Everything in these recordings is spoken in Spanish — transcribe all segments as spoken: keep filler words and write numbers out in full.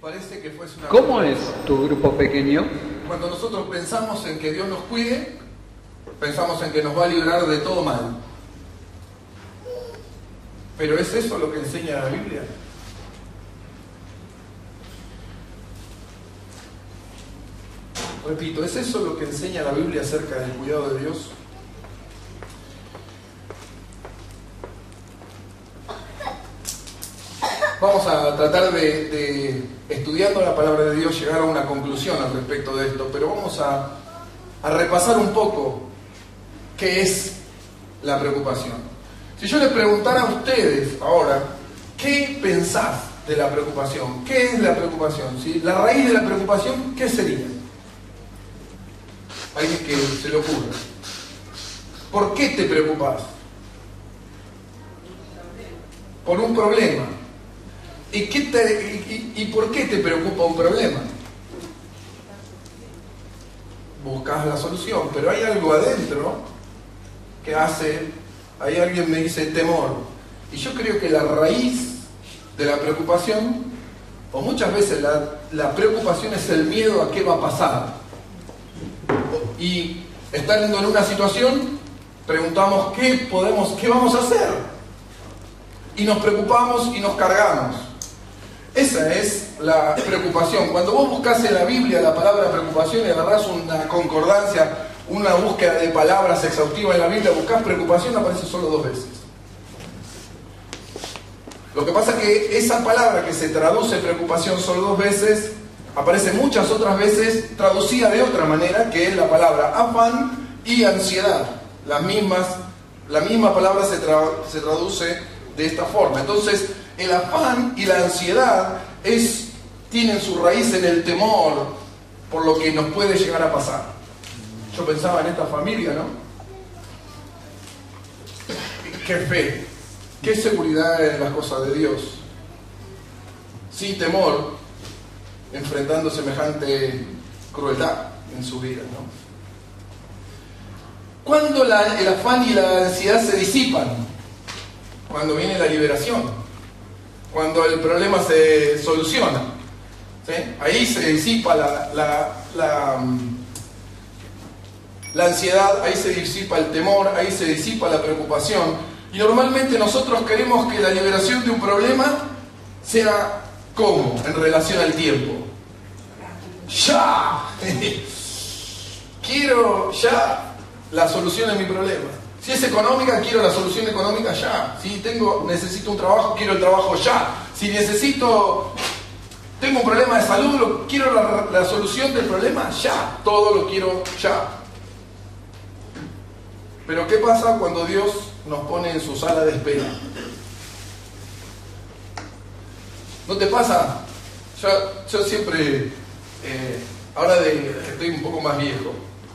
parece que fuese una... ¿Cómo es tu grupo pequeño? Cuando nosotros pensamos en que Dios nos cuide, pensamos en que nos va a librar de todo mal. ¿Pero es eso lo que enseña la Biblia? Repito, ¿es eso lo que enseña la Biblia acerca del cuidado de Dios? Vamos a tratar de, de, estudiando la palabra de Dios, llegar a una conclusión al respecto de esto, pero vamos a, a repasar un poco qué es la preocupación. Si yo les preguntara a ustedes ahora, ¿qué pensás de la preocupación? ¿Qué es la preocupación? ¿Sí? La raíz de la preocupación, ¿qué sería? Alguien que se le ocurra. ¿Por qué te preocupas? Por un problema. ¿Y, qué te, y, y, ¿Y por qué te preocupa un problema? Buscas la solución, pero hay algo adentro que hace, ahí alguien me dice temor. Y yo creo que la raíz de la preocupación, o muchas veces la, la preocupación es el miedo a qué va a pasar. Y estando en una situación, preguntamos qué podemos, qué vamos a hacer. Y nos preocupamos y nos cargamos. Esa es la preocupación. Cuando vos buscas en la Biblia la palabra preocupación y agarrás una concordancia, una búsqueda de palabras exhaustiva en la Biblia, buscás preocupación, aparece solo dos veces. Lo que pasa es que esa palabra que se traduce preocupación solo dos veces, aparece muchas otras veces traducida de otra manera, que es la palabra afán y ansiedad. Las mismas, la misma palabra se, tra se traduce de esta forma. Entonces, el afán y la ansiedad es, tienen su raíz en el temor por lo que nos puede llegar a pasar. Yo pensaba en esta familia, ¿no? Qué fe, qué seguridad en las cosas de Dios. Sin temor, enfrentando semejante crueldad en su vida, ¿no? ¿Cuándo la, el afán y la ansiedad se disipan? Cuando viene la liberación. Cuando el problema se soluciona, ¿sí? Ahí se disipa la, la, la, la ansiedad, ahí se disipa el temor, ahí se disipa la preocupación. Y normalmente nosotros queremos que la liberación de un problema sea ¿cómo? En relación al tiempo. ¡Ya! Quiero ya la solución a mi problema. Si es económica, quiero la solución económica ya. Si tengo, necesito un trabajo, quiero el trabajo ya. Si necesito, tengo un problema de salud, quiero la, la solución del problema ya. Todo lo quiero ya. Pero ¿qué pasa cuando Dios nos pone en su sala de espera? ¿No te pasa? Yo, yo siempre, eh, ahora de que estoy un poco más viejo,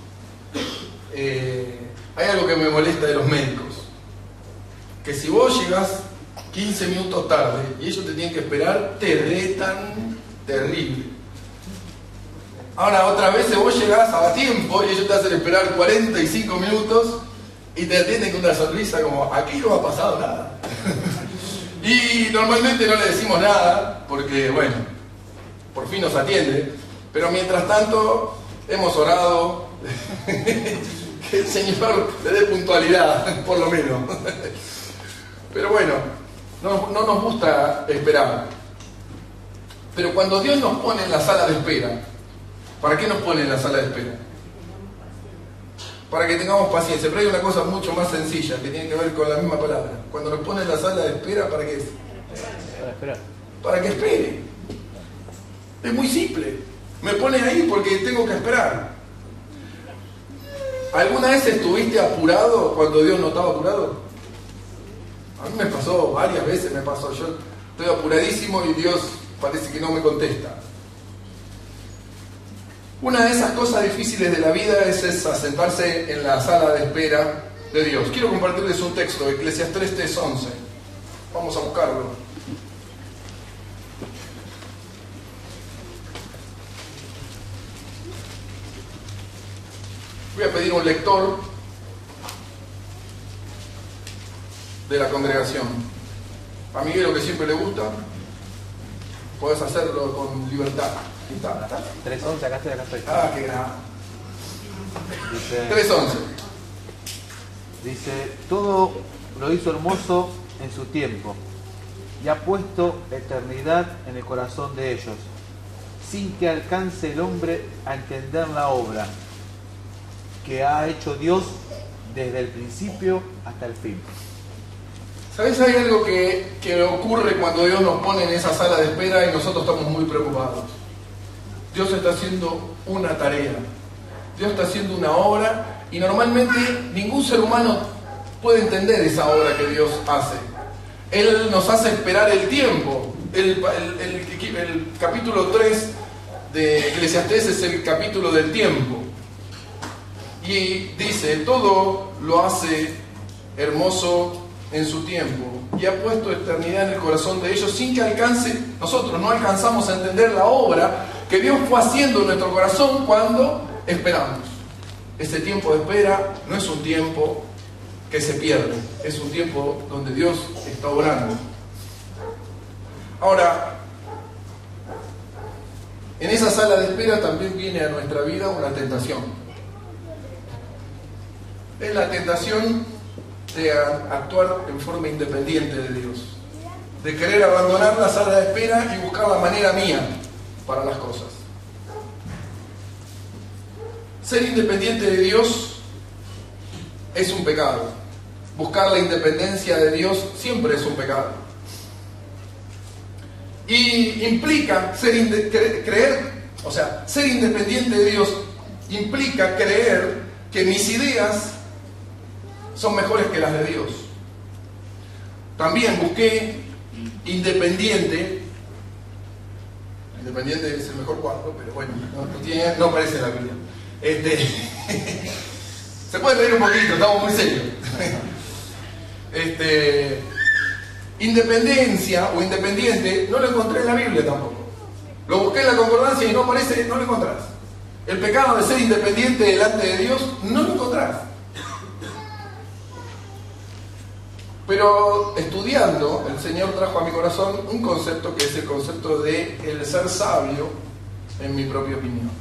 eh, hay algo que me molesta de los médicos, que si vos llegás quince minutos tarde y ellos te tienen que esperar, te retan terrible. Ahora otra vez vos llegás a tiempo y ellos te hacen esperar cuarenta y cinco minutos y te atienden con una sonrisa como, aquí no ha pasado nada. Y normalmente no le decimos nada porque, bueno, por fin nos atiende, pero mientras tanto hemos orado que el Señor le dé puntualidad, por lo menos. Pero bueno, no, no nos gusta esperar. Pero cuando Dios nos pone en la sala de espera, ¿para qué nos pone en la sala de espera? Para que tengamos paciencia. Pero hay una cosa mucho más sencilla que tiene que ver con la misma palabra. Cuando nos pone en la sala de espera, ¿para qué es? Para esperar. Para que espere. Es muy simple. Me pone ahí porque tengo que esperar. ¿Alguna vez estuviste apurado cuando Dios no estaba apurado? A mí me pasó, varias veces me pasó. Yo estoy apuradísimo y Dios parece que no me contesta. Una de esas cosas difíciles de la vida es esa, sentarse en la sala de espera de Dios. Quiero compartirles un texto, Eclesiastés tres once. Vamos a buscarlo. Voy a pedir un lector de la congregación. A Miguel, lo que siempre le gusta, podés hacerlo con libertad. ¿Está? ¿Está? tres once, acá estoy, acá estoy. Ah, qué grande. Dice, tres once. dice, todo lo hizo hermoso en su tiempo y ha puesto eternidad en el corazón de ellos, sin que alcance el hombre a entender la obra que ha hecho Dios desde el principio hasta el fin. ¿Sabes? Hay algo que, que ocurre cuando Dios nos pone en esa sala de espera y nosotros estamos muy preocupados. Dios está haciendo una tarea, Dios está haciendo una obra y normalmente ningún ser humano puede entender esa obra que Dios hace. Él nos hace esperar el tiempo. El, el, el, el capítulo tres de Eclesiastés es el capítulo del tiempo. Y dice, todo lo hace hermoso en su tiempo y ha puesto eternidad en el corazón de ellos sin que alcance, nosotros no alcanzamos a entender la obra que Dios fue haciendo en nuestro corazón cuando esperamos. Ese tiempo de espera no es un tiempo que se pierde, es un tiempo donde Dios está obrando. Ahora, en esa sala de espera también viene a nuestra vida una tentación. Es la tentación de actuar en forma independiente de Dios, de querer abandonar la sala de espera y buscar la manera mía para las cosas. Ser independiente de Dios es un pecado. Buscar la independencia de Dios siempre es un pecado. Y implica ser inde- cre- creer, o sea, ser independiente de Dios implica creer que mis ideas son mejores que las de Dios. También busqué independiente. Independiente es el mejor cuadro, pero bueno, no, no, tiene, no aparece en la Biblia. Este, se puede leer un poquito, estamos muy serios. Este, independencia o independiente no lo encontré en la Biblia tampoco. Lo busqué en la concordancia y no aparece, no lo encontrás. El pecado de ser independiente delante de Dios no lo encontrás. Pero estudiando, el Señor trajo a mi corazón un concepto que es el concepto de el ser sabio en mi propia opinión.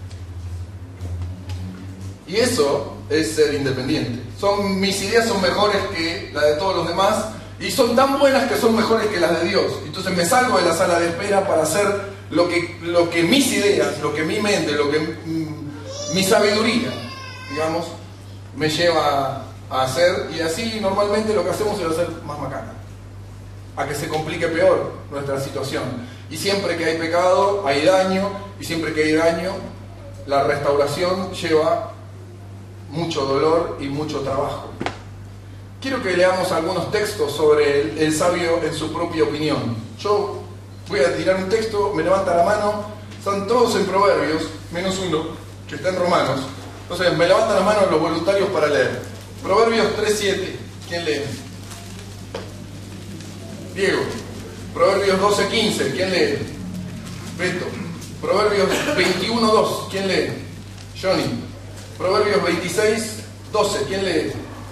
Y eso es ser independiente. Son, mis ideas son mejores que las de todos los demás y son tan buenas que son mejores que las de Dios. Entonces me salgo de la sala de espera para hacer lo que, lo que mis ideas, lo que mi mente, lo que mm, mi sabiduría, digamos, me lleva a hacer, y así normalmente lo que hacemos es hacer más macana, a que se complique peor nuestra situación. Y siempre que hay pecado hay daño, y siempre que hay daño la restauración lleva mucho dolor y mucho trabajo. Quiero que leamos algunos textos sobre el, el sabio en su propia opinión. Yo voy a tirar un texto, me levanta la mano, están todos en Proverbios, menos uno, que está en Romanos. Entonces me levantan la mano los voluntarios para leer. Proverbios tres siete, ¿quién lee? Diego. Proverbios doce quince, ¿quién lee? Beto. Proverbios veintiuno dos, ¿quién lee? Johnny. Proverbios veintiséis doce, ¿quién lee?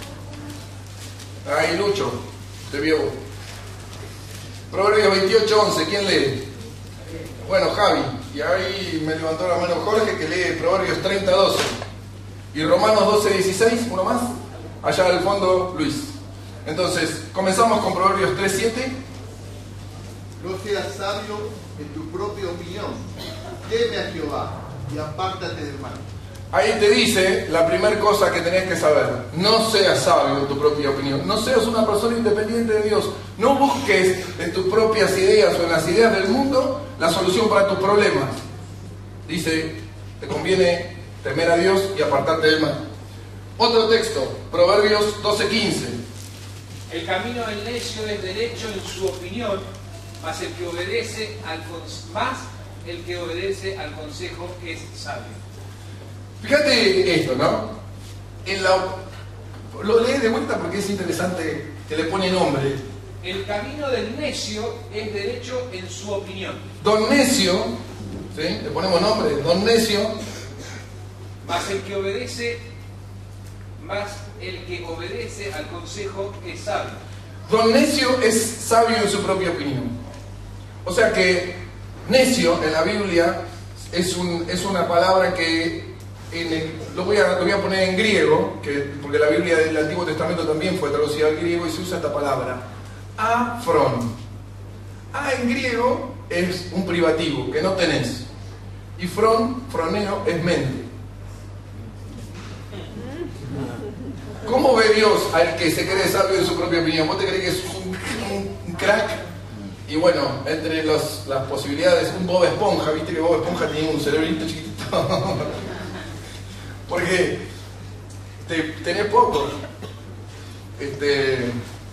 Ahí Lucho, te vio. Proverbios veintiocho once, ¿quién lee? Bueno, Javi. Y ahí me levantó la mano Jorge, que lee Proverbios treinta doce. Y Romanos doce dieciséis, uno más. Allá al fondo, Luis. Entonces, comenzamos con Proverbios tres siete. No seas sabio en tu propia opinión. Teme a Jehová y apártate del mal. Ahí te dice la primera cosa que tenés que saber. No seas sabio en tu propia opinión. No seas una persona independiente de Dios. No busques en tus propias ideas o en las ideas del mundo la solución para tus problemas. Dice, te conviene temer a Dios y apartarte del mal. Otro texto, Proverbios doce quince. El camino del necio es derecho en su opinión, mas el que obedece al más el que obedece al consejo es sabio. Fíjate esto, ¿no? En la, lo leí de vuelta porque es interesante que le pone nombre. El camino del necio es derecho en su opinión. Don Necio, ¿sí? Le ponemos nombre, Don Necio. Mas el que obedece Más el que obedece al consejo es sabio. Don Necio es sabio en su propia opinión. O sea que Necio en la Biblia es, un, es una palabra que en el, lo, voy a, lo voy a poner en griego, que, porque la Biblia del Antiguo Testamento también fue traducida al griego y se usa esta palabra, afron. A en griego es un privativo, que no tenés. Y fron, froneo, es mente. ¿Cómo ve Dios al que se cree sabio en su propia opinión? ¿Vos te crees que es un, un, un crack? Y bueno, entre los, las posibilidades, un Bob Esponja, viste que Bob Esponja tenía un cerebrito chiquitito. Porque te, tenés poco. Este,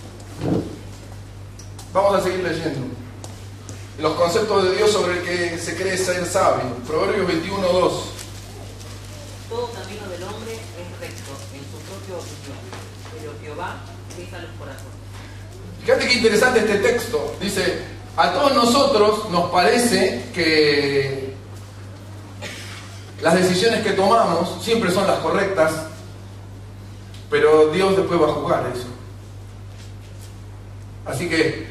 vamos a seguir leyendo. Los conceptos de Dios sobre el que se cree ser sabio. Proverbios veintiuno, dos. Todo camino del hombre es recto en su propia opinión, pero Jehová pesa los corazones. Fíjate qué interesante este texto. Dice, a todos nosotros nos parece que las decisiones que tomamos siempre son las correctas, pero Dios después va a juzgar eso. Así que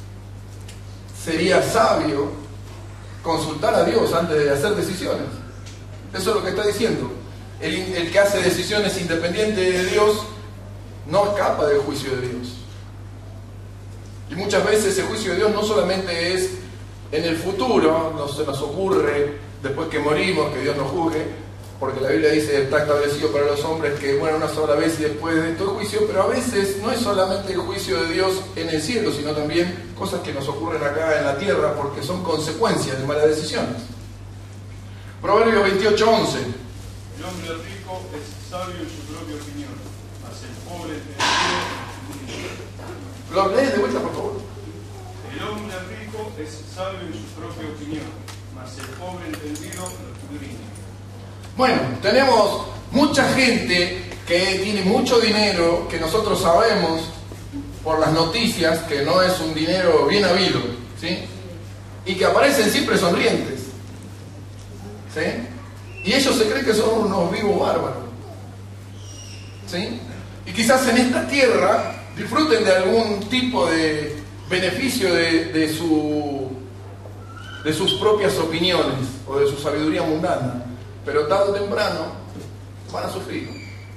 sería sabio consultar a Dios antes de hacer decisiones. Eso es lo que está diciendo. El, el que hace decisiones independientes de Dios no escapa del juicio de Dios. Y muchas veces el juicio de Dios no solamente es en el futuro, no se nos ocurre después que morimos que Dios nos juzgue, porque la Biblia dice está establecido para los hombres que mueren una sola vez y después de todo el juicio, pero a veces no es solamente el juicio de Dios en el cielo, sino también cosas que nos ocurren acá en la tierra porque son consecuencias de malas decisiones. Proverbios veintiocho, once. El hombre rico es sabio en su propia opinión, mas el pobre entendido. ¿Lo lees de vuelta, por favor? El hombre rico es sabio en su propia opinión, mas el pobre entendido lo escudriña. Bueno, tenemos mucha gente que tiene mucho dinero, que nosotros sabemos por las noticias que no es un dinero bien habido, ¿sí? Y que aparecen siempre sonrientes, ¿sí? Y ellos se creen que son unos vivos bárbaros, ¿sí? Y quizás en esta tierra disfruten de algún tipo de beneficio de, de, su, de sus propias opiniones o de su sabiduría mundana, pero tarde o temprano van a sufrir.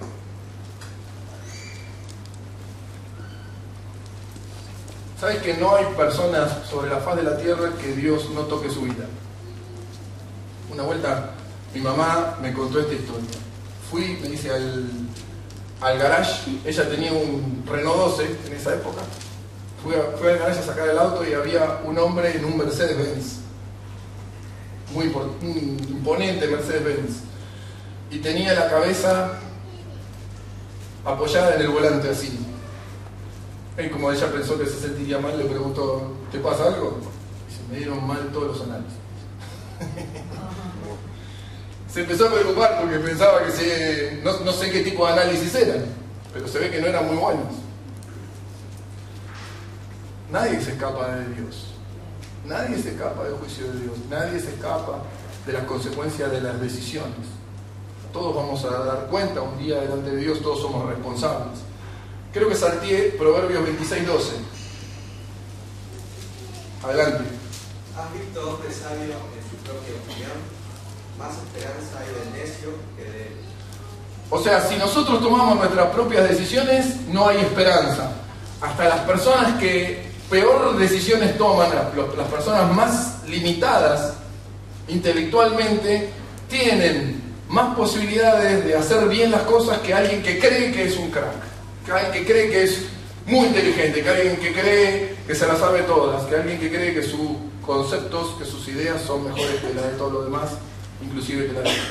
¿Sabes que no hay personas sobre la faz de la tierra que Dios no toque su vida? Una vuelta mi mamá me contó esta historia. Fui, me dice, al, al garage. Ella tenía un Renault doce en esa época. Fui, a, fui al garage a sacar el auto y había un hombre en un Mercedes-Benz. Muy un imponente Mercedes-Benz. Y tenía la cabeza apoyada en el volante así. Y como ella pensó que se sentiría mal, le preguntó, ¿te pasa algo? Y se me dieron mal todos los análisis. Se empezó a preocupar porque pensaba que se, no, no sé qué tipo de análisis eran, pero se ve que no eran muy buenos. Nadie se escapa de Dios. Nadie se escapa del juicio de Dios. Nadie se escapa de las consecuencias de las decisiones. Todos vamos a dar cuenta un día delante de Dios, todos somos responsables. Creo que salteé Proverbios veintiséis, doce. Adelante. ¿Has visto hombre sabio en su propia opinión? Más esperanza hay del necio que de él. O sea, si nosotros tomamos nuestras propias decisiones, no hay esperanza. Hasta las personas que peor decisiones toman, las personas más limitadas intelectualmente, tienen más posibilidades de hacer bien las cosas que alguien que cree que es un crack, que alguien que cree que es muy inteligente, que alguien que cree que se las sabe todas, que alguien que cree que sus conceptos, que sus ideas son mejores que las de todo lo demás, inclusive que la de Dios.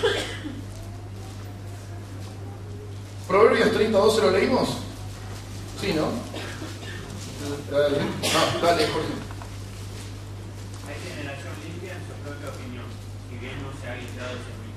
Proverbios treinta, doce, ¿lo leímos? Sí, ¿no? Dale, no, dale, Jorge. Hay generación limpia en su propia opinión, si bien no se ha guiado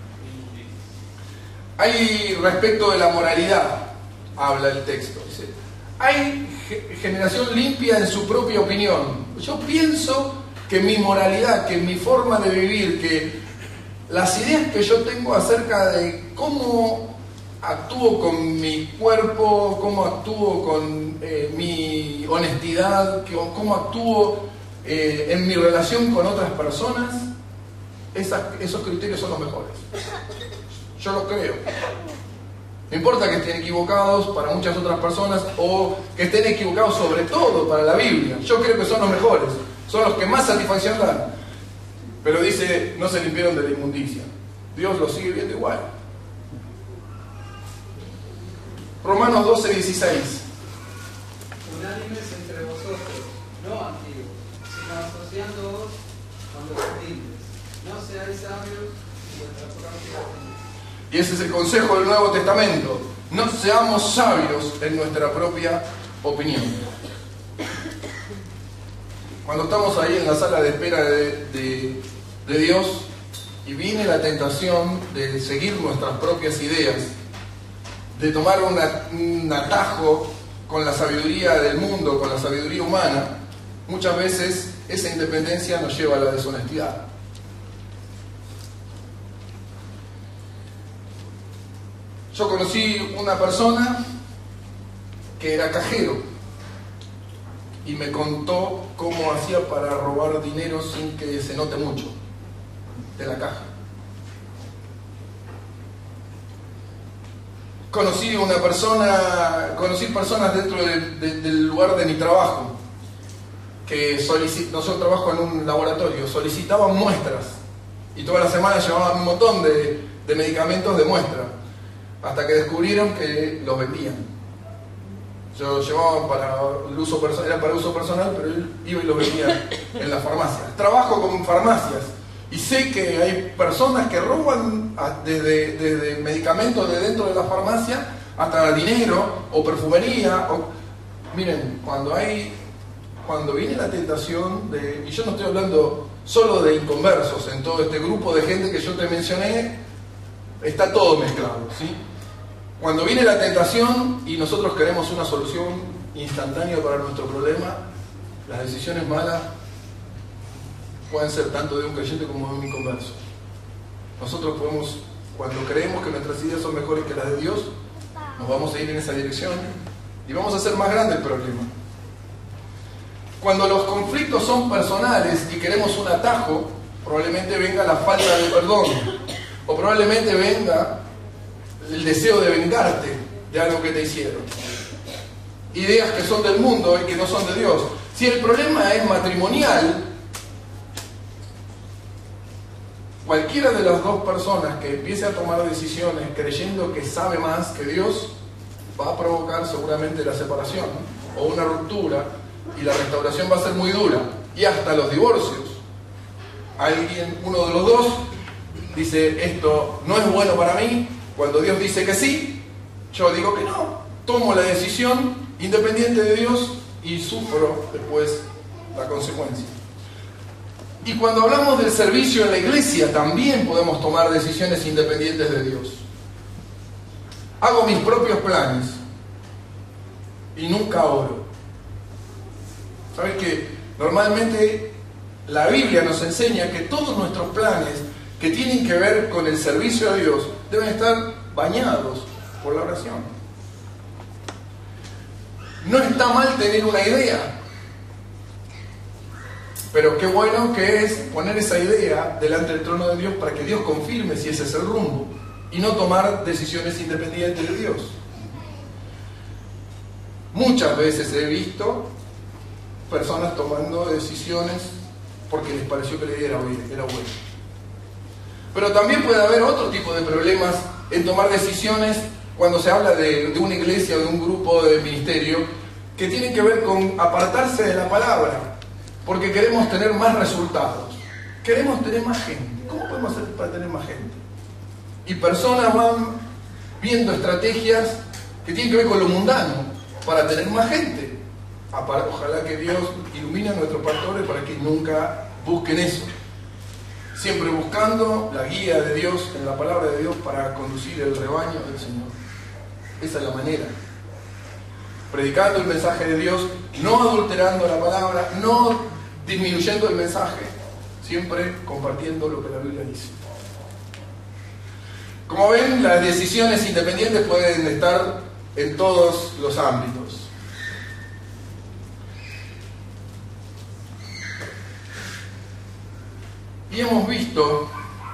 ese Hay, respecto de la moralidad, habla el texto, dice, hay generación limpia en su propia opinión. Yo pienso que mi moralidad, que mi forma de vivir, que las ideas que yo tengo acerca de cómo actúo con mi cuerpo, cómo actúo con eh, mi honestidad, cómo actúo eh, en mi relación con otras personas, esas, esos criterios son los mejores. Yo lo creo. No importa que estén equivocados para muchas otras personas o que estén equivocados sobre todo para la Biblia. Yo creo que son los mejores, son los que más satisfacción dan. Pero dice, no se limpiaron de la inmundicia. Dios los sigue viendo igual. Romanos doce, dieciséis. Unánimes entre vosotros, no antiguos, sino asociándoos con los gentiles. No seáis sabios en vuestra propia opinión. Y ese es el consejo del Nuevo Testamento. No seamos sabios en nuestra propia opinión. Cuando estamos ahí en la sala de espera de, de, de Dios y viene la tentación de seguir nuestras propias ideas, de tomar una, un atajo con la sabiduría del mundo, con la sabiduría humana, muchas veces esa independencia nos lleva a la deshonestidad. Yo conocí una persona que era cajero y me contó cómo hacía para robar dinero sin que se note mucho de la caja. Conocí una persona, conocí personas dentro de, de, del lugar de mi trabajo que solicit, no yo trabajo en un laboratorio, solicitaban muestras y toda la semana llevaban un montón de, de medicamentos de muestra. Hasta que descubrieron que los vendían. Yo llevaba para el uso personal, era para uso personal, pero él iba y los vendía en las farmacias. Trabajo con farmacias y sé que hay personas que roban desde, desde medicamentos de dentro de la farmacia hasta dinero o perfumería. O... Miren, cuando hay, cuando viene la tentación de, y yo no estoy hablando solo de inconversos, en todo este grupo de gente que yo te mencioné, está todo mezclado, ¿sí? Cuando viene la tentación y nosotros queremos una solución instantánea para nuestro problema, las decisiones malas pueden ser tanto de un creyente como de un inconverso. Nosotros podemos, cuando creemos que nuestras ideas son mejores que las de Dios, nos vamos a ir en esa dirección y vamos a hacer más grande el problema. Cuando los conflictos son personales y queremos un atajo, probablemente venga la falta de perdón o probablemente venga el deseo de vengarte de algo que te hicieron. Ideas que son del mundo y que no son de Dios. Si el problema es matrimonial, cualquiera de las dos personas que empiece a tomar decisiones creyendo que sabe más que Dios, va a provocar seguramente la separación o una ruptura y la restauración va a ser muy dura. Y hasta los divorcios. Alguien, uno de los dos, dice, esto no es bueno para mí. Cuando Dios dice que sí, yo digo que no. Tomo la decisión independiente de Dios y sufro después la consecuencia. Y cuando hablamos del servicio en la iglesia, también podemos tomar decisiones independientes de Dios. Hago mis propios planes y nunca oro. ¿Sabes qué? Normalmente la Biblia nos enseña que todos nuestros planes que tienen que ver con el servicio a Dios deben estar bañados por la oración. No está mal tener una idea, pero qué bueno que es poner esa idea delante del trono de Dios para que Dios confirme si ese es el rumbo y no tomar decisiones independientes de Dios. Muchas veces he visto personas tomando decisiones porque les pareció que la idea era buena. Pero también puede haber otro tipo de problemas en tomar decisiones cuando se habla de, de una iglesia o de un grupo de ministerio que tienen que ver con apartarse de la palabra porque queremos tener más resultados, queremos tener más gente. ¿Cómo podemos hacer para tener más gente? Y personas van viendo estrategias que tienen que ver con lo mundano para tener más gente. Ojalá que Dios ilumine a nuestros pastores para que nunca busquen eso. Siempre buscando la guía de Dios en la palabra de Dios para conducir el rebaño del Señor. Esa es la manera. Predicando el mensaje de Dios, no adulterando la palabra, no disminuyendo el mensaje, siempre compartiendo lo que la Biblia dice. Como ven, las decisiones independientes pueden estar en todos los ámbitos. Y hemos visto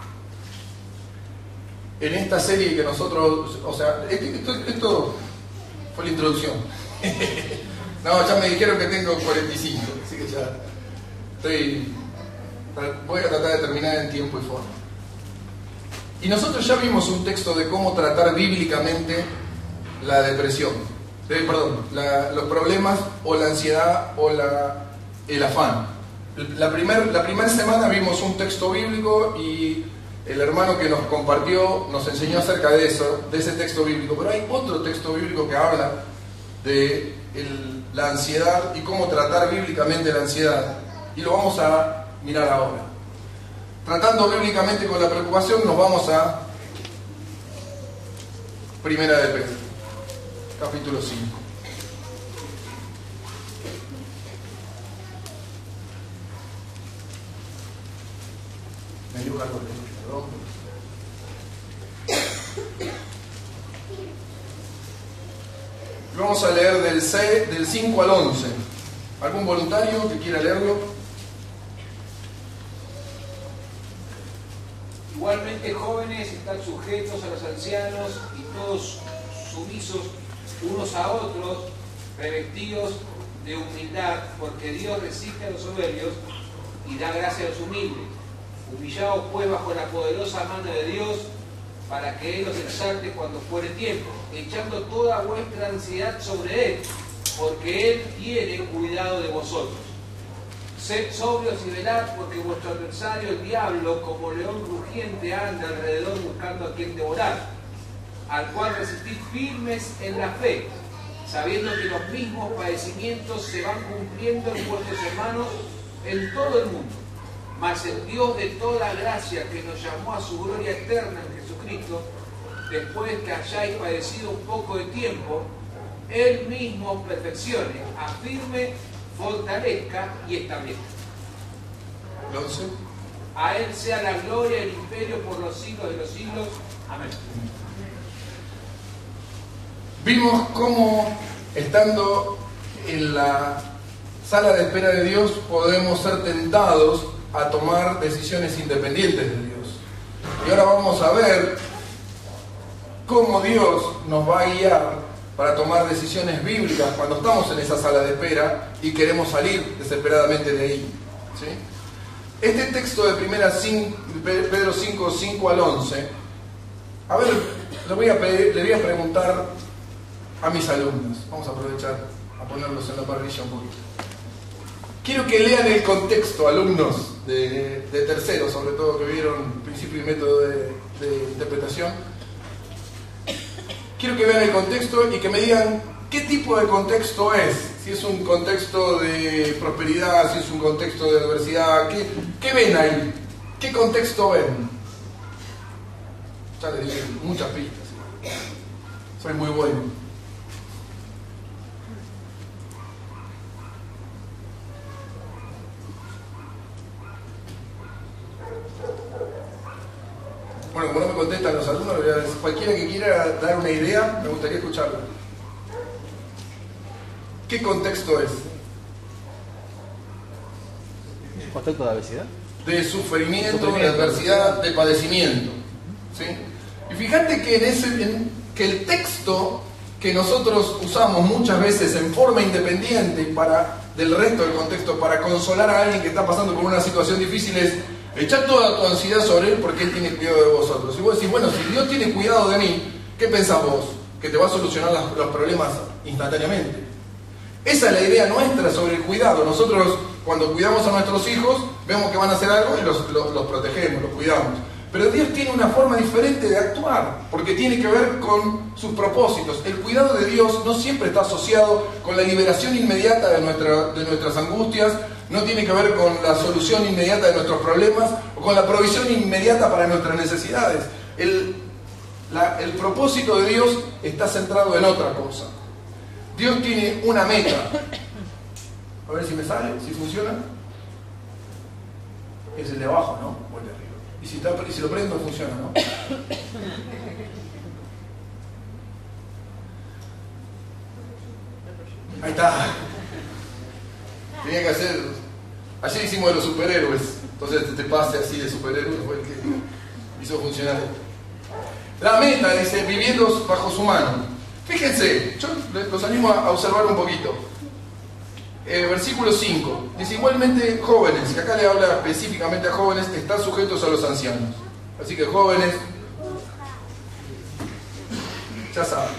en esta serie que nosotros, o sea, esto, esto fue la introducción. No, ya me dijeron que tengo cuarenta y cinco, así que ya estoy, voy a tratar de terminar en tiempo y forma. Y nosotros ya vimos un texto de cómo tratar bíblicamente la depresión, eh, perdón, la, los problemas o la ansiedad o la, el afán. La primera la primer semana vimos un texto bíblico y el hermano que nos compartió nos enseñó acerca de eso, de ese texto bíblico. Pero hay otro texto bíblico que habla de el, la ansiedad y cómo tratar bíblicamente la ansiedad. Y lo vamos a mirar ahora. Tratando bíblicamente con la preocupación, nos vamos a Primera de Pedro, capítulo cinco. Me dio calor, perdón. Vamos a leer del, C, del cinco al once. ¿Algún voluntario que quiera leerlo? Igualmente, jóvenes, están sujetos a los ancianos y todos sumisos unos a otros, revestidos de humildad, porque Dios resiste a los soberbios y da gracia a los humildes. Humillaos pues bajo la poderosa mano de Dios, para que Él os exalte cuando fuere tiempo, echando toda vuestra ansiedad sobre Él, porque Él tiene cuidado de vosotros. Sed sobrios y velad, porque vuestro adversario, el diablo, como león rugiente, anda alrededor buscando a quien devorar, al cual resistid firmes en la fe, sabiendo que los mismos padecimientos se van cumpliendo en vuestros hermanos en todo el mundo. Mas el Dios de toda gracia, que nos llamó a su gloria eterna en Jesucristo, después que hayáis padecido un poco de tiempo, Él mismo os perfeccione, afirme, fortalezca y establezca. once. A Él sea la gloria y el imperio por los siglos de los siglos. Amén. Vimos cómo, estando en la sala de espera de Dios, podemos ser tentados a tomar decisiones independientes de Dios. Y ahora vamos a ver cómo Dios nos va a guiar para tomar decisiones bíblicas cuando estamos en esa sala de espera y queremos salir desesperadamente de ahí. ¿Sí? Este texto de primera Pedro cinco, cinco al once, a ver, le voy a, pedir, le voy a preguntar a mis alumnos, vamos a aprovechar a ponerlos en la parrilla un poquito. Quiero que lean el contexto, alumnos de, de tercero, sobre todo que vieron principio y método de, de interpretación. Quiero que vean el contexto y que me digan qué tipo de contexto es. Si es un contexto de prosperidad, si es un contexto de adversidad, ¿qué, qué ven ahí? ¿Qué contexto ven? Ya les dije muchas pistas. Soy muy bueno. Bueno, como no me contestan los alumnos, cualquiera que quiera dar una idea, me gustaría escucharlo. ¿Qué contexto es? ¿Contexto de adversidad? De sufrimiento, sufrimiento de adversidad, de padecimiento. ¿Sí? Y fíjate que, en ese, en, que el texto que nosotros usamos muchas veces en forma independiente para, del resto del contexto para consolar a alguien que está pasando por una situación difícil es: echad toda tu ansiedad sobre Él porque Él tiene cuidado de vosotros. Y vos decís, bueno, si Dios tiene cuidado de mí, ¿qué pensás vos? Que te va a solucionar los, los problemas instantáneamente. Esa es la idea nuestra sobre el cuidado. Nosotros, cuando cuidamos a nuestros hijos, vemos que van a hacer algo y los, los, los protegemos, los cuidamos. Pero Dios tiene una forma diferente de actuar, porque tiene que ver con sus propósitos. El cuidado de Dios no siempre está asociado con la liberación inmediata de, nuestra, de nuestras angustias, no tiene que ver con la solución inmediata de nuestros problemas o con la provisión inmediata para nuestras necesidades. El, la, el propósito de Dios está centrado en otra cosa. Dios tiene una meta. A ver si me sale, si funciona. Es el de abajo, ¿no? O el de arriba. Y si, está, y si lo prendo, funciona, ¿no? Ahí está. Tenía que hacer... Ayer hicimos de los superhéroes. Entonces este pase así de superhéroe fue el que hizo funcionar esto. La meta dice, viviendo bajo su mano. Fíjense, yo los animo a observar un poquito. Eh, versículo cinco. Dice, igualmente jóvenes, que acá le habla específicamente a jóvenes, están sujetos a los ancianos. Así que jóvenes, ya saben.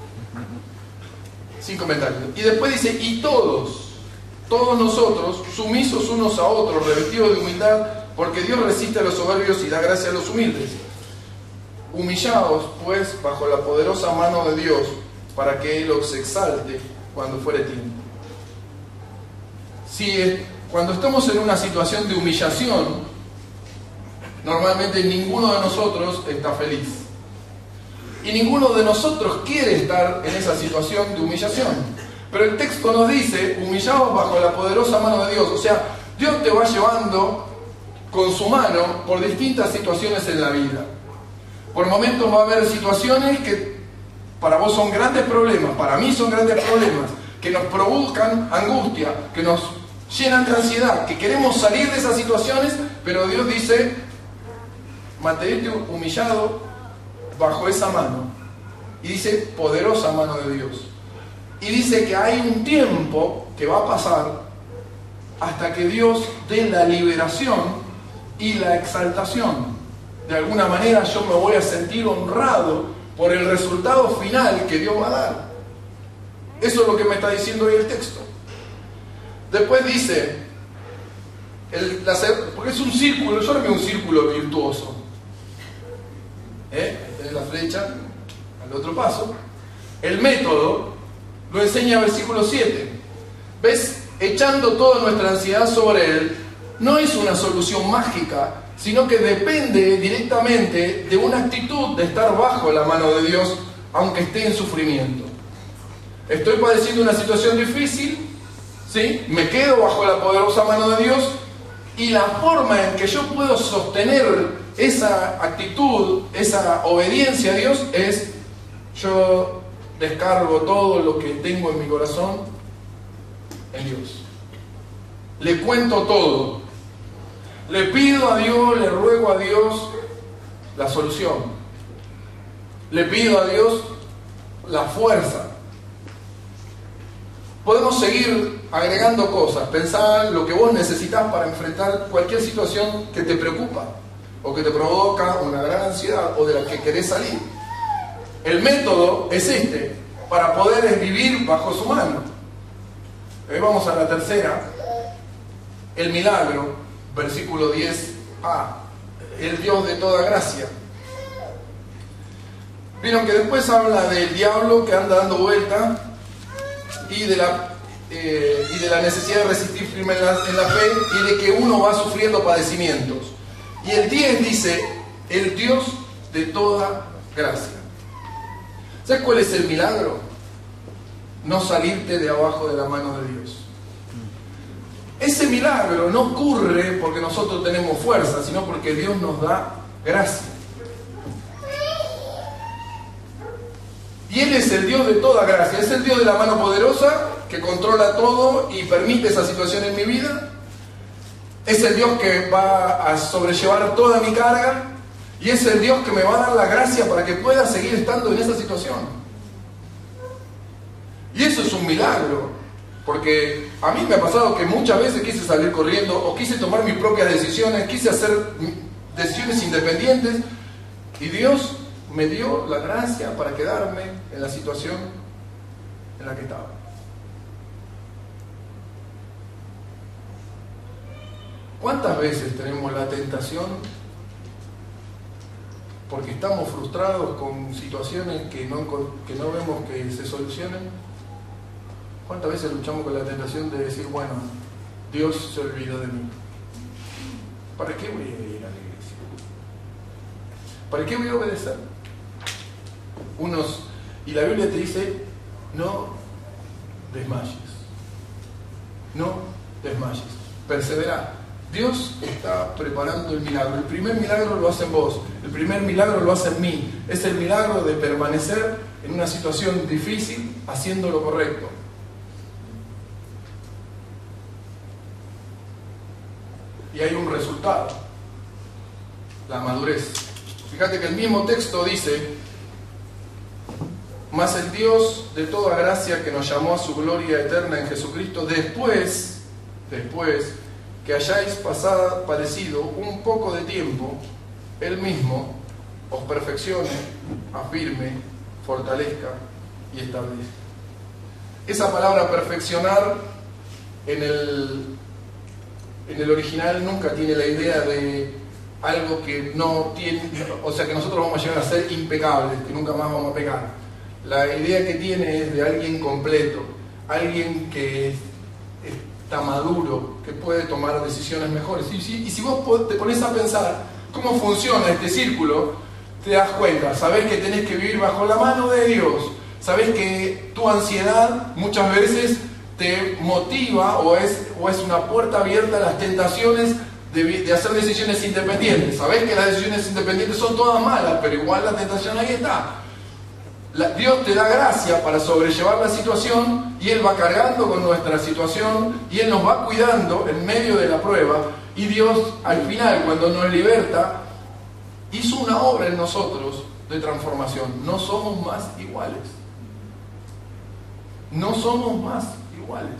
Sin comentarios. Y después dice, y todos, todos nosotros, sumisos unos a otros, revestidos de humildad, porque Dios resiste a los soberbios y da gracia a los humildes. Humillaos, pues, bajo la poderosa mano de Dios, para que Él os exalte cuando fuere tiempo. Si cuando estamos en una situación de humillación, normalmente ninguno de nosotros está feliz. Y ninguno de nosotros quiere estar en esa situación de humillación. Pero el texto nos dice, humillaos bajo la poderosa mano de Dios. O sea, Dios te va llevando con su mano por distintas situaciones en la vida. Por momentos va a haber situaciones que para vos son grandes problemas, para mí son grandes problemas, que nos provocan angustia, que nos llenan de ansiedad, que queremos salir de esas situaciones, pero Dios dice, mantenete humillado bajo esa mano. Y dice, poderosa mano de Dios. Y dice que hay un tiempo que va a pasar hasta que Dios dé la liberación y la exaltación. De alguna manera yo me voy a sentir honrado por el resultado final que Dios va a dar. Eso es lo que me está diciendo ahí el texto. Después dice, el, la, porque es un círculo, yo armé un círculo virtuoso. ¿Eh? Tenés la flecha al otro paso. El método lo enseña versículo siete. ¿Ves? Echando toda nuestra ansiedad sobre Él, no es una solución mágica, sino que depende directamente de una actitud de estar bajo la mano de Dios, aunque esté en sufrimiento. Estoy padeciendo una situación difícil, ¿sí? Me quedo bajo la poderosa mano de Dios, y la forma en que yo puedo sostener esa actitud, esa obediencia a Dios, es yo descargo todo lo que tengo en mi corazón en Dios. Le cuento todo. Le pido a Dios, le ruego a Dios la solución. Le pido a Dios la fuerza. Podemos seguir agregando cosas. Pensar lo que vos necesitas para enfrentar cualquier situación que te preocupa o que te provoca una gran ansiedad o de la que querés salir. El método es este, para poder vivir bajo su mano. Ahí vamos a la tercera. El milagro. Versículo diez a, el Dios de toda gracia. Vieron que después habla del diablo que anda dando vuelta y de la, eh, y de la necesidad de resistir firme en la, en la fe y de que uno va sufriendo padecimientos. Y el diez dice, el Dios de toda gracia. ¿Sabes cuál es el milagro? No salirte de abajo de la mano de Dios. Ese milagro no ocurre porque nosotros tenemos fuerza, sino porque Dios nos da gracia. Y Él es el Dios de toda gracia. Es el Dios de la mano poderosa que controla todo y permite esa situación en mi vida. Es el Dios que va a sobrellevar toda mi carga. Y es el Dios que me va a dar la gracia para que pueda seguir estando en esa situación. Y eso es un milagro. Porque a mí me ha pasado que muchas veces quise salir corriendo o quise tomar mis propias decisiones, quise hacer decisiones independientes y Dios me dio la gracia para quedarme en la situación en la que estaba. ¿Cuántas veces tenemos la tentación, porque estamos frustrados con situaciones que no, que no vemos que se solucionen? ¿Cuántas veces luchamos con la tentación de decir, bueno, Dios se olvidó de mí? ¿Para qué voy a ir a la iglesia? ¿Para qué voy a obedecer? Unos, y la Biblia te dice, no desmayes. No desmayes. Persevera. Dios está preparando el milagro. El primer milagro lo hace en vos. El primer milagro lo hace en mí. Es el milagro de permanecer en una situación difícil haciendo lo correcto. Y hay un resultado. la madurez. Fíjate que el mismo texto dice: mas el Dios de toda gracia, que nos llamó a su gloria eterna en Jesucristo, después, después que hayáis pasado, padecido un poco de tiempo, Él mismo os perfeccione, afirme, fortalezca y establezca. Esa palabra perfeccionar en el, en el original nunca tiene la idea de algo que no tiene, o sea, que nosotros vamos a llegar a ser impecables, que nunca más vamos a pecar. La idea que tiene es de alguien completo, alguien que está maduro, que puede tomar decisiones mejores. Y si, y si vos te pones a pensar cómo funciona este círculo, te das cuenta, sabés que tenés que vivir bajo la mano de Dios, sabés que tu ansiedad muchas veces te motiva o es, o es una puerta abierta a las tentaciones de, de hacer decisiones independientes. Sabés que las decisiones independientes son todas malas, pero igual la tentación ahí está. La, Dios te da gracia para sobrellevar la situación y Él va cargando con nuestra situación y Él nos va cuidando en medio de la prueba, y Dios al final, cuando nos liberta, hizo una obra en nosotros de transformación. No somos más iguales. No somos más iguales.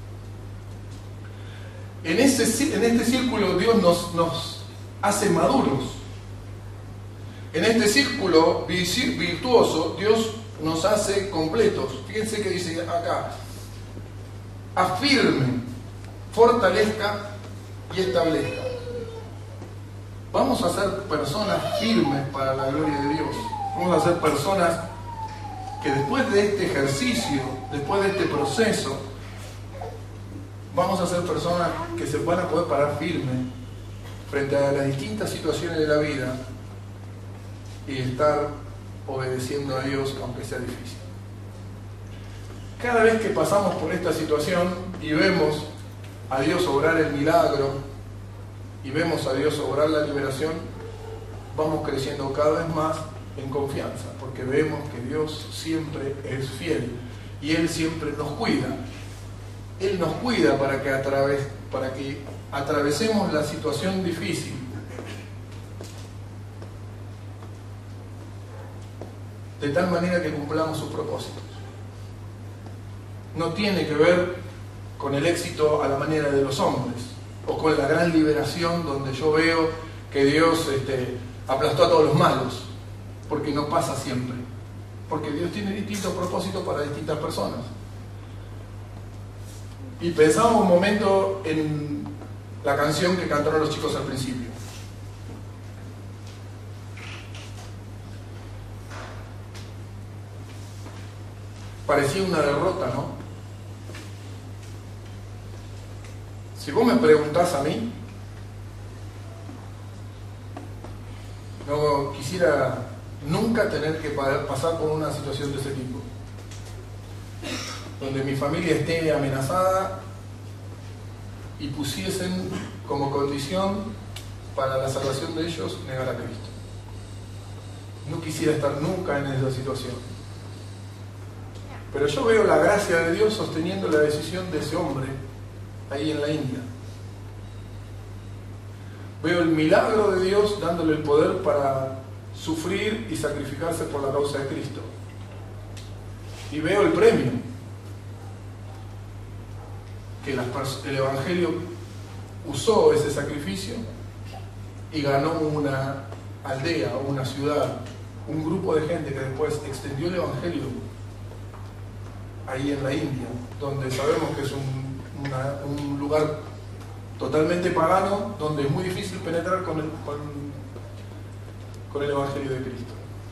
En, ese, en este círculo Dios nos, nos hace maduros. En este círculo virtuoso Dios nos hace completos. Fíjense que dice acá: afirme, fortalezca y establezca. Vamos a ser personas firmes para la gloria de Dios. Vamos a ser personas que después de este ejercicio, después de este proceso, vamos a ser personas que se van a poder parar firmes frente a las distintas situaciones de la vida y estar obedeciendo a Dios aunque sea difícil. Cada vez que pasamos por esta situación y vemos a Dios obrar el milagro y vemos a Dios obrar la liberación, vamos creciendo cada vez más en confianza, porque vemos que Dios siempre es fiel y Él siempre nos cuida. Él nos cuida para que, atraves, para que atravesemos la situación difícil. De tal manera que cumplamos sus propósitos. No tiene que ver con el éxito a la manera de los hombres, o con la gran liberación donde yo veo que Dios este, aplastó a todos los malos, porque no pasa siempre, porque Dios tiene distintos propósitos para distintas personas. Y pensamos un momento en la canción que cantaron los chicos al principio. Parecía una derrota, ¿no? Si vos me preguntás a mí, no quisiera nunca tener que pasar por una situación de ese tipo, donde mi familia esté amenazada y pusiesen como condición para la salvación de ellos negar a Cristo. No quisiera estar nunca en esa situación. Pero yo veo la gracia de Dios sosteniendo la decisión de ese hombre ahí en la India. Veo el milagro de Dios dándole el poder para sufrir y sacrificarse por la causa de Cristo. Y veo el premio, que las, el Evangelio usó ese sacrificio y ganó una aldea, una ciudad, un grupo de gente que después extendió el Evangelio ahí en la India, donde sabemos que es un, una, un lugar totalmente pagano, donde es muy difícil penetrar con el, con, con el Evangelio de Cristo.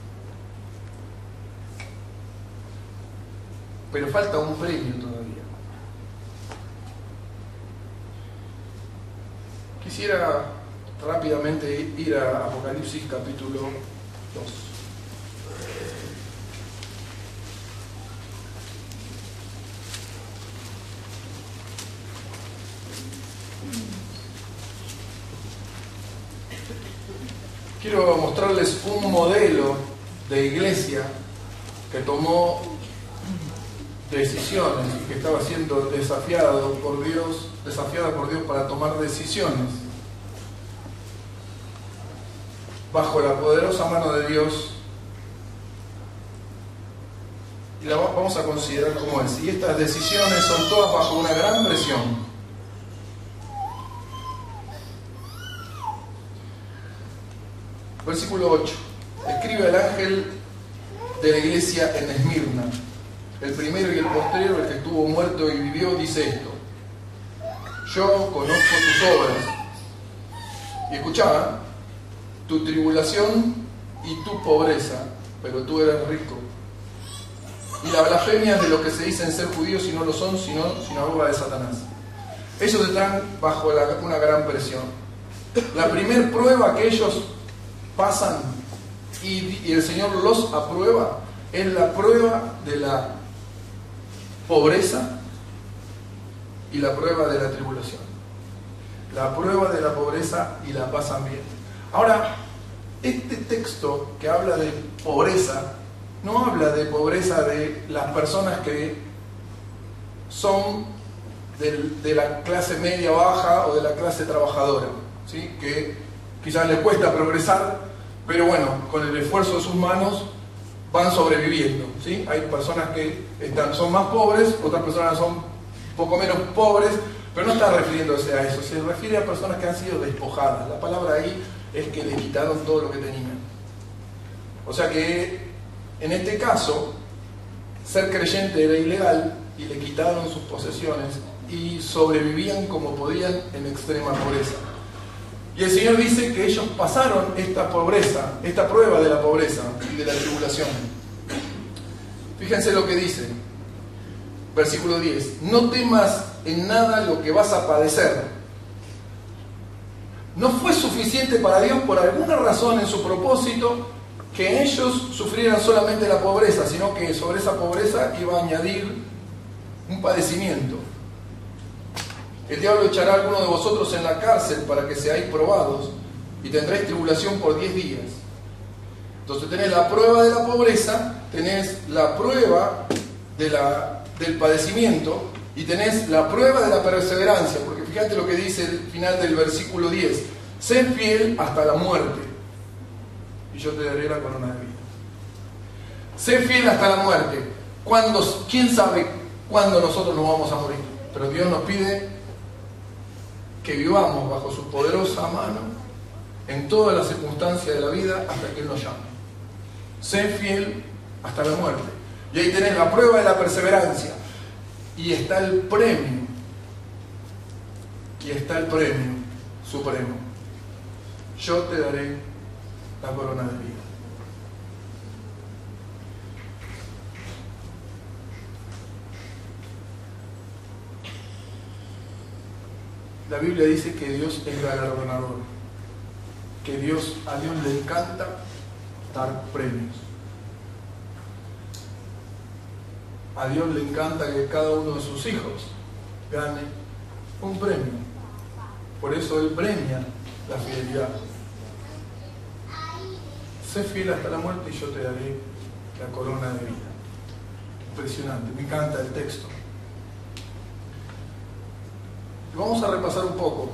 Pero falta un premio todavía. Quisiera rápidamente ir a Apocalipsis capítulo dos. Quiero mostrarles un modelo de iglesia que tomó decisiones y que estaba siendo desafiado por Dios, desafiada por Dios para tomar decisiones. bajo la poderosa mano de Dios. Y la vamos a considerar como es. Y estas decisiones son todas bajo una gran presión. Versículo ocho. Escribe al ángel de la iglesia en Esmirna, el primero y el postrero, el que estuvo muerto y vivió, dice esto: yo conozco tus obras. Y escuchaba, tu tribulación y tu pobreza, pero tú eres rico. Y la blasfemia de los que se dicen ser judíos y no lo son, sino sinagoga de Satanás. Ellos están bajo la, una gran presión. La primer prueba que ellos pasan y, y el Señor los aprueba es la prueba de la pobreza y la prueba de la tribulación. La prueba de la pobreza y la pasan bien. Ahora, este texto que habla de pobreza no habla de pobreza de las personas que son de, de la clase media baja o de la clase trabajadora, ¿sí? Que quizás les cuesta progresar, pero bueno, con el esfuerzo de sus manos van sobreviviendo, ¿sí? Hay personas que están, son más pobres, otras personas son un poco menos pobres, pero no está refiriéndose a eso, se refiere a personas que han sido despojadas. La palabra ahí es que le quitaron todo lo que tenían. O sea que en este caso, ser creyente era ilegal y le quitaron sus posesiones y sobrevivían como podían en extrema pobreza. Y el Señor dice que ellos pasaron esta pobreza, esta prueba de la pobreza y de la tribulación. Fíjense lo que dice, versículo diez: no temas en nada lo que vas a padecer. No fue suficiente para Dios, por alguna razón en su propósito, que ellos sufrieran solamente la pobreza, sino que sobre esa pobreza iba a añadir un padecimiento. El diablo echará a alguno de vosotros en la cárcel para que seáis probados y tendréis tribulación por diez días. Entonces tenés la prueba de la pobreza, tenés la prueba de la, del padecimiento y tenés la prueba de la perseverancia, porque fíjate lo que dice el final del versículo diez: sé fiel hasta la muerte y yo te daré la corona de vida. Sé fiel hasta la muerte. ¿Cuándo, ¿Quién sabe cuándo nosotros nos vamos a morir? Pero Dios nos pide que vivamos bajo su poderosa mano en todas las circunstancias de la vida hasta que Él nos llame. Sé fiel hasta la muerte. Y ahí tenés la prueba de la perseverancia. Y está el premio. Y está el premio supremo. Yo te daré la corona de vida. La Biblia dice que Dios es galardonador, que Dios, a Dios le encanta dar premios. A Dios le encanta que cada uno de sus hijos gane un premio. Por eso Él premia la fidelidad. Sé fiel hasta la muerte y yo te daré la corona de vida. Impresionante, me encanta el texto. Vamos a repasar un poco.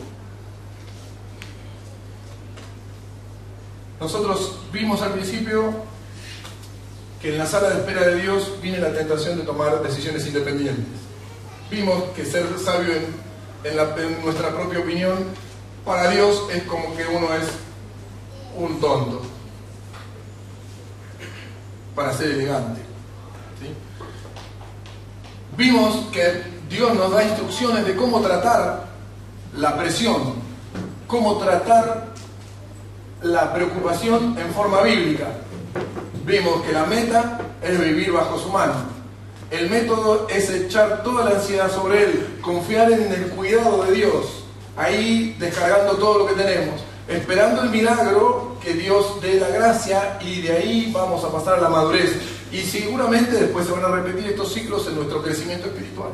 Nosotros vimos al principio que en la sala de espera de Dios viene la tentación de tomar decisiones independientes. Vimos que ser sabio en, en, la, en nuestra propia opinión, para Dios es como que uno es un tonto, para ser elegante, ¿sí? Vimos que Dios nos da instrucciones de cómo tratar la presión, cómo tratar la preocupación en forma bíblica. Vimos que la meta es vivir bajo su mano. El método es echar toda la ansiedad sobre Él, confiar en el cuidado de Dios, ahí descargando todo lo que tenemos, esperando el milagro que Dios dé la gracia, y de ahí vamos a pasar a la madurez. Y seguramente después se van a repetir estos ciclos en nuestro crecimiento espiritual.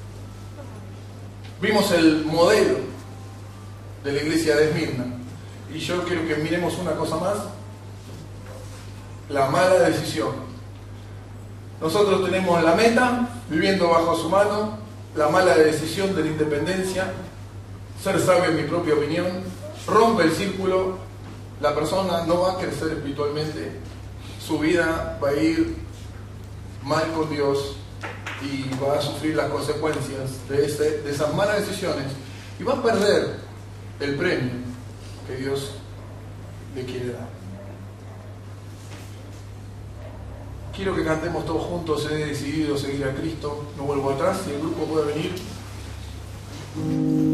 Vimos el modelo de la iglesia de Esmirna. Y yo quiero que miremos una cosa más: la mala decisión. Nosotros tenemos la meta, viviendo bajo su mano, la mala decisión de la independencia, ser sabio en mi propia opinión, rompe el círculo la persona no va a crecer espiritualmente, su vida va a ir mal con Dios y va a sufrir las consecuencias de, ese, de esas malas decisiones y va a perder el premio que Dios le quiere dar. Quiero que cantemos todos juntos: he decidido seguir a Cristo, no vuelvo atrás. Si el grupo puede venir.